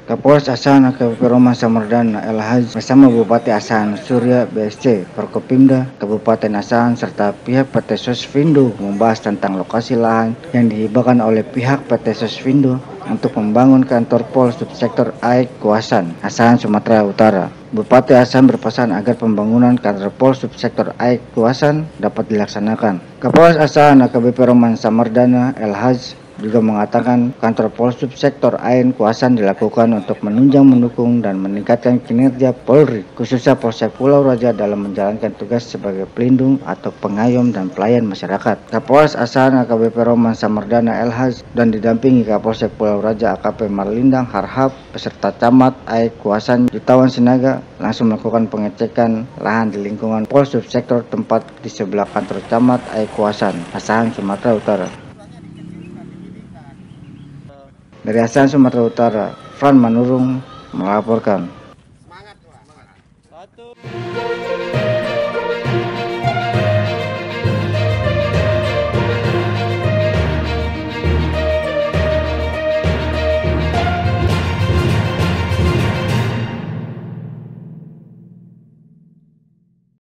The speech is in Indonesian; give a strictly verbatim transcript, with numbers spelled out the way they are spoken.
Kapolres Asahan A K B P Roman Samardana El Haj bersama Bupati Asahan Surya B S C, Forkopimda Kabupaten Asahan serta pihak P T Sosvindo membahas tentang lokasi lahan yang dihibahkan oleh pihak P T Sosvindo untuk membangun kantor Pol Subsektor Aik Kuasan, Asahan, Sumatera Utara. Bupati Asahan berpesan agar pembangunan kantor Pol Subsektor Aik Kuasan dapat dilaksanakan. Kapolres Asahan A K B P Roman Samardana El Haj juga mengatakan kantor Pol Subsektor Ain Kuasan dilakukan untuk menunjang, mendukung, dan meningkatkan kinerja Polri, khususnya Polsek Pulau Raja dalam menjalankan tugas sebagai pelindung atau pengayom dan pelayan masyarakat. Kapolres Asahan A K B P Roman Samardana El Haj dan didampingi Kapolsek Pulau Raja A K P Marlindang Harhab beserta Camat Aik Kuasan Jutawan Sinaga langsung melakukan pengecekan lahan di lingkungan Pol Subsektor tempat di sebelah kantor Camat Aik Kuasan, Asahan, Sumatera Utara. Dari Asahan, Sumatera Utara, Fran Manurung melaporkan.